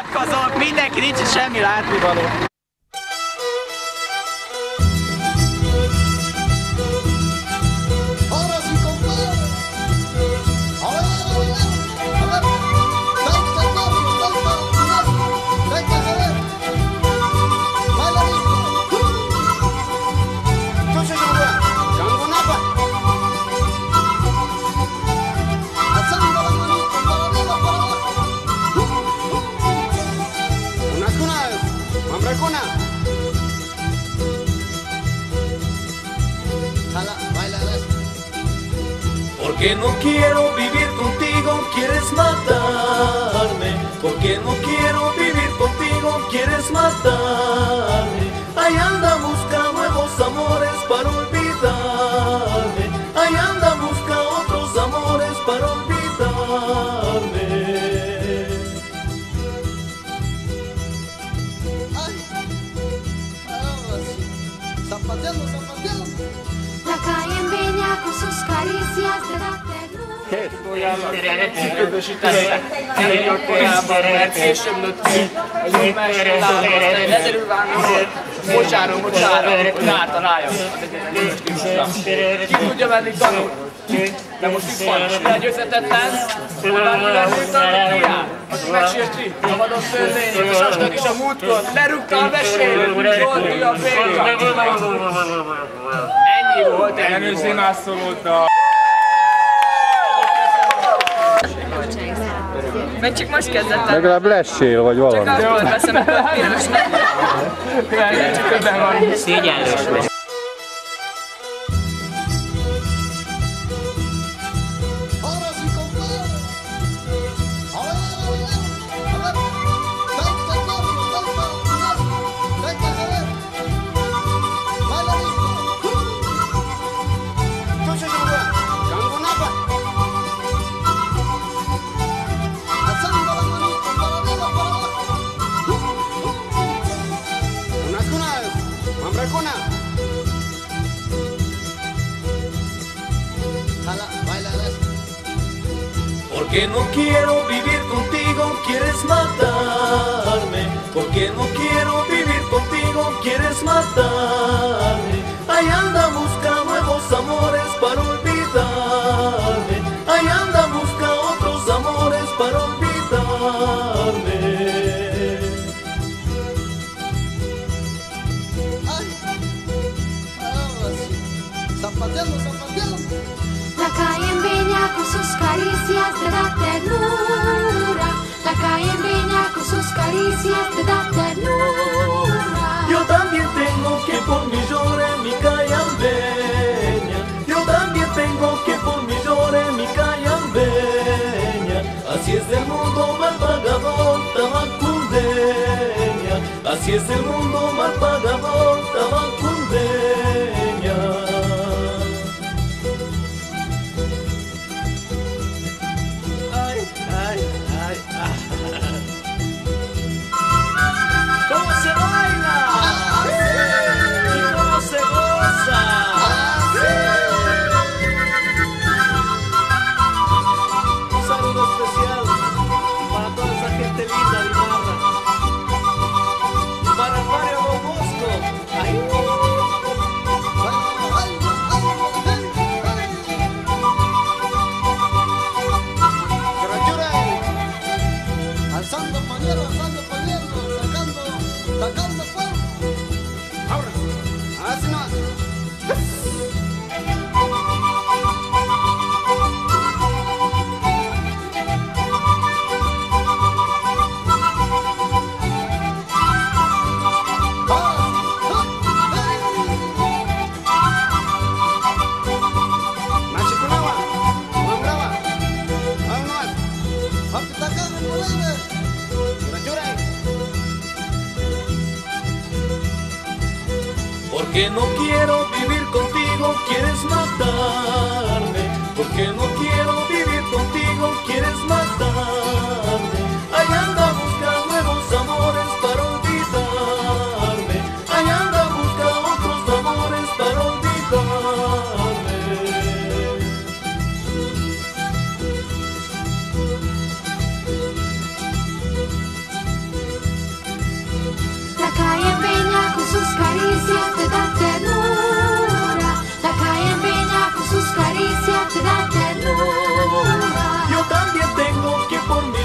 Unatkozok, mindenki, nincs itt semmi látnivaló. Porque no quiero vivir contigo, quieres matarme. Porque no quiero vivir contigo, quieres matarme. Ahí anda busca nuevos amores para olvidarme. Ahí anda busca otros amores para olvidarme. Ay, zapateando, zapateando. La calle empeña con sus caricias de la Kiködösítenek, eljöttében, mert később nőtt ki, egy új mesélállom, aztán ezerül várnak, bocsánat, hogy általáljon. Ki tudja menni tanul? De most itt van, és legyőzhetetlen, bármi lennünk tanulni kiáll. Aki megsérti, szabadon történik, és aztán is a múltkor lerúgta a mesélőt, Zsolti a férja. Ennyi volt, Ellenőrzi már szólódta. Meg csak most kezdett el. Legalább lessél, vagy valami. Csak akkor veszem, amikor piros nem. csak öbben van. Szégyenlős vagy. Porque no quiero vivir contigo, quieres matarme. Porque no quiero vivir contigo, quieres matarme. Ahí anda busca nuevos amores para olvidarme. Ahí anda busca otros amores para olvidarme. Ay, zapateando, zapateando. La calle empeña con sus caricias te da ternura. La calle empeña con sus caricias te da ternura. Yo también tengo que por mi llore mi calle empeña. Yo también tengo que por mi llore mi calle empeña. Así es el mundo mal pagador, tabacundeña. Así es el mundo mal pagador, tabacundeña. ¿Cómo se baila? ¿Y cómo se goza? Un saludo especial para toda esa gente linda de Ibarra. Para el barrio Don Bosco. Ahí. Alzando pañuelo, sacando fuego. Ahora, así no. Porque no quiero vivir contigo, quieres matarme. Porque no quiero vivir contigo, quieres matarme. Ahí anda busca nuevos amores para olvidarme. Ahí anda busca otros amores para olvidarme.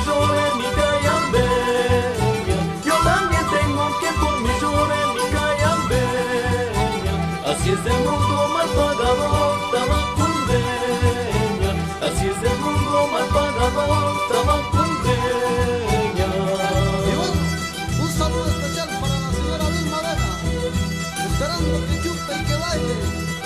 llore mi cayambeña. Yo también tengo que por mi llore mi cayambeña. Así es el mundo mal pagador, tabacundeña. Así es el mundo mal pagador, tabacundeña. Y bueno, un saludo especial para la señora Vilma Vega, esperando que chupe y que baile.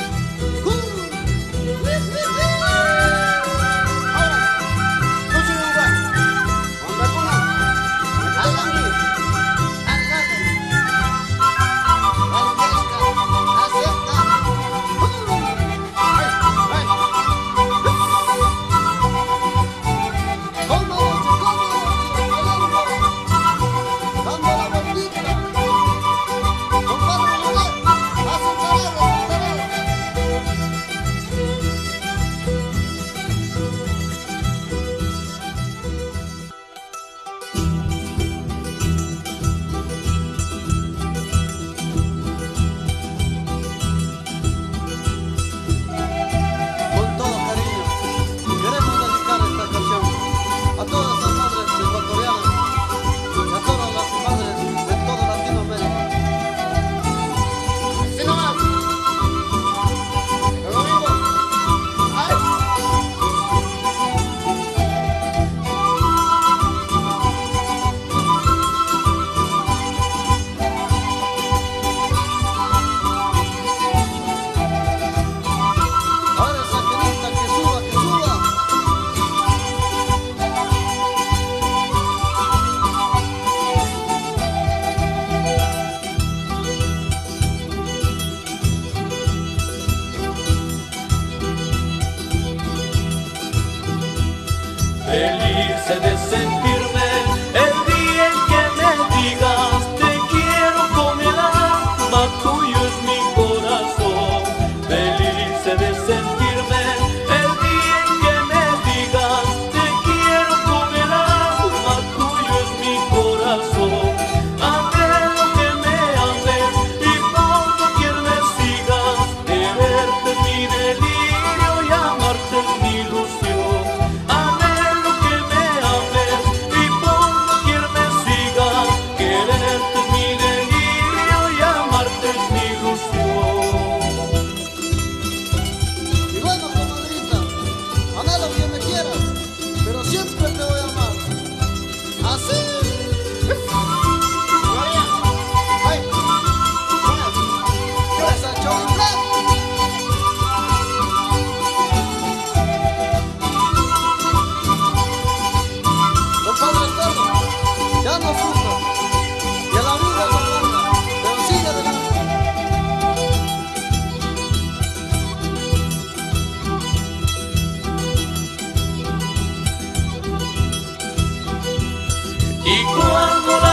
Feliz he de sentirme el día en que me digas te quiero con el alma, tuyo es mi corazón. Feliz he de sentirme el día en que me digas te quiero con el alma, tuyo es mi corazón. Anhelo que me ames y por doquier me sigas, quererte es mi delirio y amarte es mi ilusión. Y cuando la